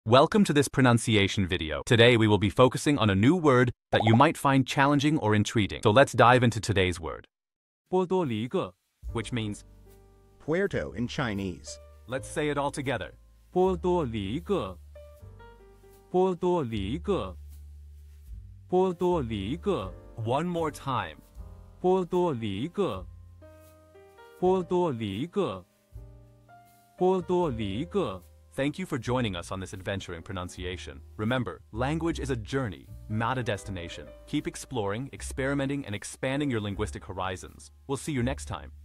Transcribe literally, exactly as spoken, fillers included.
Welcome to this pronunciation video. Today we will be focusing on a new word that you might find challenging or intriguing. So let's dive into today's word. 波多黎各 Which means, Puerto in Chinese. let's say it all together. 波多黎各波多黎各波多黎各 One more time. 波多黎各波多黎各波多黎各 Thank you for joining us on this adventure in pronunciation. Remember, language is a journey, not a destination. Keep exploring, experimenting, and expanding your linguistic horizons. We'll see you next time.